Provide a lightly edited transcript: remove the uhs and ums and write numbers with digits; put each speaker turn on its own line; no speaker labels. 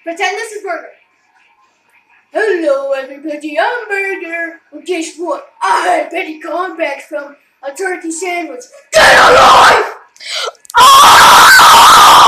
Pretend this is Burger. Hello everybody, I'm Burger. Well, guess what? I had petty comebacks from a turkey sandwich. Get alive!